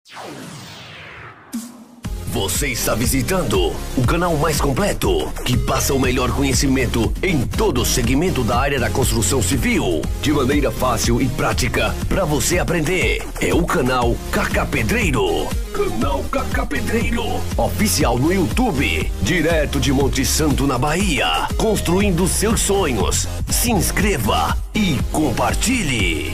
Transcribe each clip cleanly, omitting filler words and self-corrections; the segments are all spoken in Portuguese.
Você está visitando o canal mais completo, que passa o melhor conhecimento em todo o segmento da área da construção civil, de maneira fácil e prática, para você aprender. É o canal Cacá Pedreiro. Canal Cacá Pedreiro, oficial no YouTube, direto de Monte Santo, na Bahia, construindo seus sonhos. Se inscreva e compartilhe.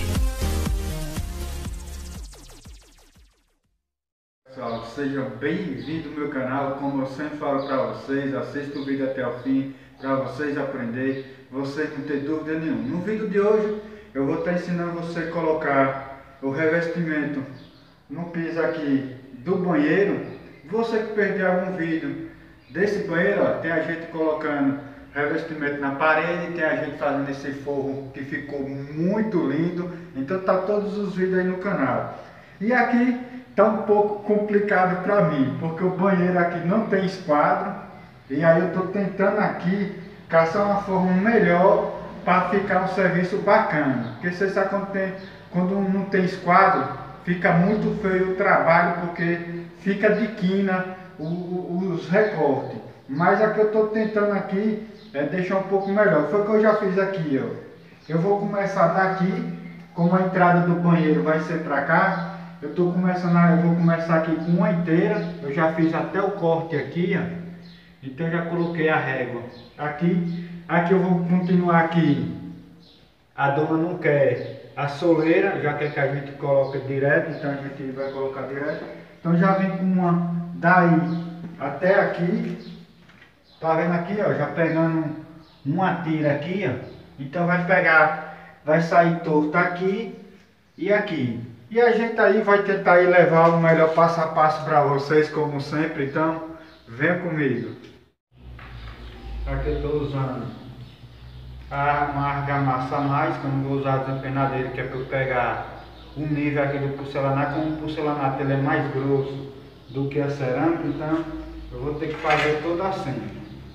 Pessoal, sejam bem-vindos ao meu canal. Como eu sempre falo para vocês, assista o vídeo até o fim para vocês aprenderem, vocês não ter dúvida nenhuma. No vídeo de hoje eu vou estar ensinando você a colocar o revestimento no piso aqui do banheiro. Você que perdeu algum vídeo desse banheiro, ó, tem a gente colocando revestimento na parede, tem a gente fazendo esse forro que ficou muito lindo. Então tá todos os vídeos aí no canal. E aqui tá um pouco complicado para mim, porque o banheiro aqui não tem esquadro, e aí eu estou tentando aqui caçar uma forma melhor para ficar um serviço bacana. Porque você sabe quando não tem esquadro, fica muito feio o trabalho, porque fica de quina os recortes. Mas aqui eu estou tentando aqui deixar um pouco melhor. Foi o que eu já fiz aqui, ó. Eu vou começar daqui, como a entrada do banheiro vai ser para cá. Eu vou começar aqui com uma inteira. Eu já fiz até o corte aqui, ó. Então eu já coloquei a régua aqui. Aqui eu vou continuar aqui. A dona não quer a soleira, já quer que a gente coloque direto, então a gente vai colocar direto. Então já vem com uma daí até aqui. Tá vendo aqui, ó, já pegando uma tira aqui, ó. Então vai sair torto aqui e aqui. E a gente aí vai tentar ir levar o melhor passo a passo para vocês, como sempre. Então, venha comigo. Aqui eu estou usando uma argamassa a mais, que eu não vou usar a desempenadeira, que é para eu pegar o nível aqui do porcelanato. Como o porcelanato ele é mais grosso do que a cerâmica, então eu vou ter que fazer toda assim.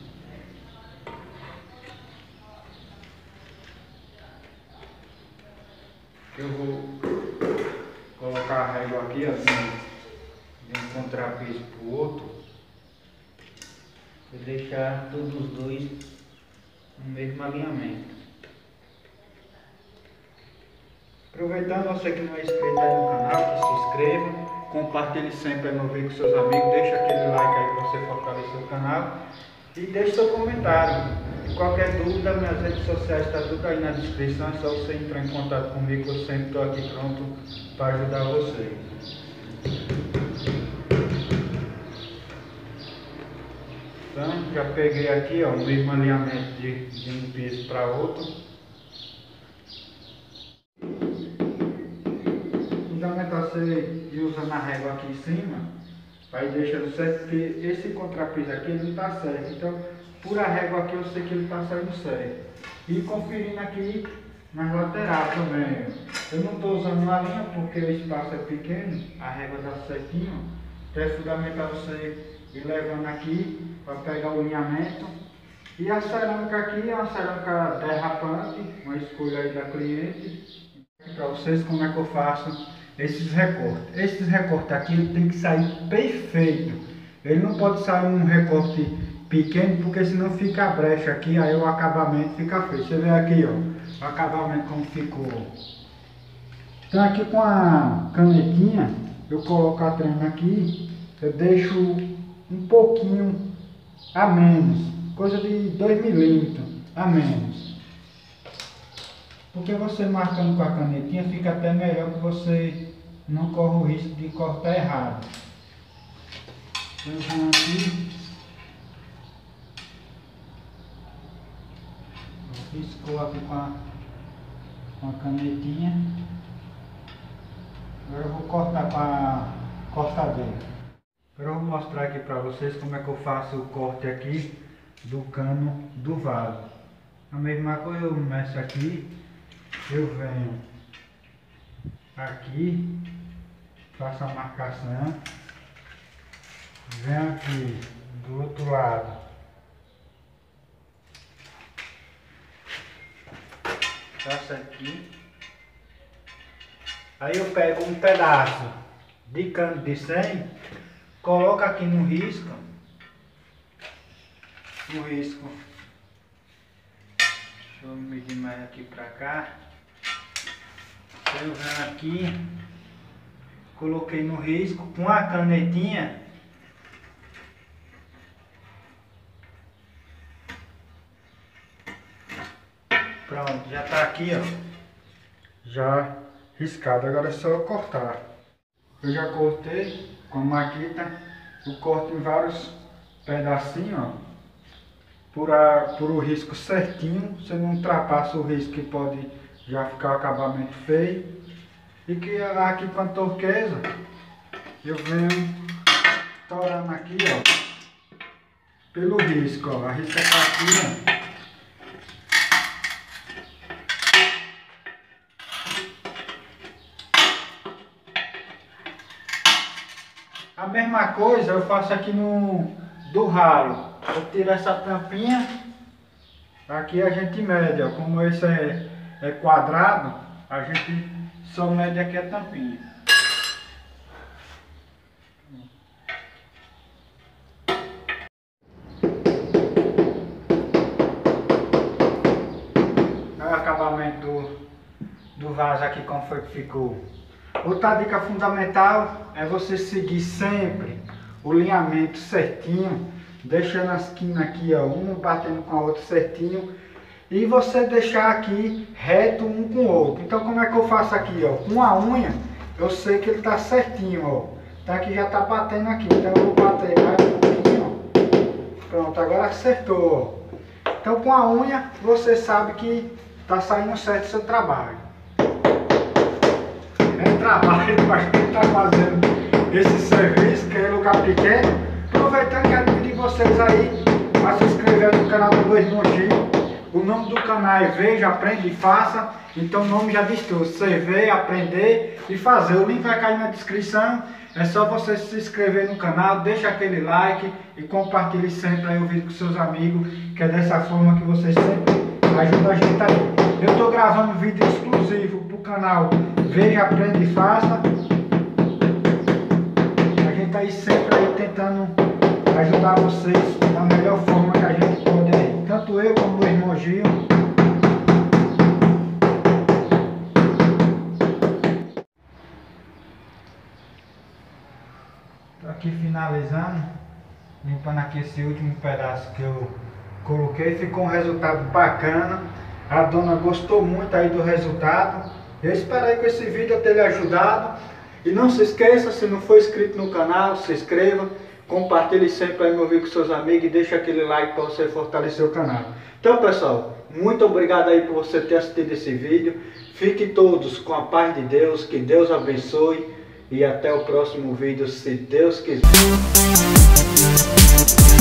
Eu vou colocar a régua aqui, assim, de um contrapiso para o outro, e deixar todos os dois no mesmo alinhamento. Aproveitando, você que não é inscrito aí no canal, que se inscreva, compartilhe sempre no vídeo com seus amigos, deixa aquele like aí para você fortalecer o canal e deixe seu comentário. Qualquer dúvida, minhas redes sociais está tudo aí na descrição, é só você entrar em contato comigo, eu sempre estou aqui pronto para ajudar vocês. Então, já peguei aqui, ó, o mesmo alinhamento de um piso para outro. Fundamental você ir usando a régua aqui em cima, vai deixando certo, porque esse contrapiso aqui ele não está certo. Então, por a régua aqui eu sei que ele está saindo certo. E conferindo aqui nas laterais também. Eu não estou usando uma linha porque o espaço é pequeno, a régua está certinho. Então é fundamental você ir levando aqui para pegar o alinhamento. E a cerâmica aqui é uma cerâmica derrapante, uma escolha aí da cliente. Para vocês como é que eu faço esses recortes. Esses recortes aqui ele tem que sair perfeito. Ele não pode sair um recorte pequeno, porque senão fica a brecha aqui, aí o acabamento fica feio. Você vê aqui, ó, o acabamento como ficou. Então aqui com a canetinha, eu coloco a trama aqui, eu deixo um pouquinho a menos, coisa de 2 milímetros a menos. Porque você marcando com a canetinha fica até melhor, que você não corre o risco de cortar errado. Então vou aqui. Riscou aqui com a canetinha. Agora eu vou cortar com a cortadeira. Agora eu vou mostrar aqui para vocês como é que eu faço o corte aqui do cano do vaso. A mesma coisa, eu começo aqui, eu venho aqui, faço a marcação, venho aqui do outro lado. Faço aqui. Aí eu pego um pedaço de cano de 100, coloca aqui no risco. No risco. Deixa eu medir mais aqui pra cá. Eu venho aqui, coloquei no risco com a canetinha. Pronto, já tá aqui, ó. Já riscado, agora é só cortar. Eu já cortei com a maquita. Eu corto em vários pedacinhos, ó. Por o risco certinho. Você não ultrapassa o risco que pode já ficar o acabamento feio. E que aqui com a turquesa eu venho torando aqui, ó. Pelo risco, ó. A risca tá aqui, ó. A mesma coisa eu faço aqui do ralo. Eu tiro essa tampinha. Aqui a gente mede, ó. Como esse é quadrado, a gente só mede aqui a tampinha. Olha o acabamento do vaso aqui, como foi que ficou. Outra dica fundamental é você seguir sempre o alinhamento certinho, deixando a esquina aqui, ó, uma batendo com a outra certinho, e você deixar aqui reto um com o outro. Então como é que eu faço aqui, ó? Com a unha eu sei que ele tá certinho, ó. Então aqui já tá batendo aqui, então eu vou bater mais um pouquinho, ó. Pronto, agora acertou, ó. Então com a unha você sabe que tá saindo certo o seu trabalho. Trabalho para quem está fazendo esse serviço, que é lugar pequeno. Aproveitando, quero pedir vocês aí a se inscrever no canal do Luiz Montinho. O nome do canal é Veja, Aprende e Faça. Então o nome já diz tudo: você ver, aprender e fazer. O link vai cair na descrição. É só você se inscrever no canal, deixa aquele like e compartilhe sempre aí o vídeo com seus amigos, que é dessa forma que vocês sempre ajudam a gente aí. Eu estou gravando vídeo exclusivo para o canal Veja, Aprende e Faça. A gente aí sempre aí tentando ajudar vocês da melhor forma que a gente pode aí. Tanto eu como o irmão Gil. Estou aqui finalizando, limpando aqui esse último pedaço que eu coloquei. Ficou um resultado bacana. A dona gostou muito aí do resultado. Eu espero aí com esse vídeo eu ter lhe ajudado. E não se esqueça, se não for inscrito no canal, se inscreva. Compartilhe sempre aí meu vídeo com seus amigos e deixa aquele like para você fortalecer o canal. Então pessoal, muito obrigado aí por você ter assistido esse vídeo. Fiquem todos com a paz de Deus, que Deus abençoe. E até o próximo vídeo, se Deus quiser.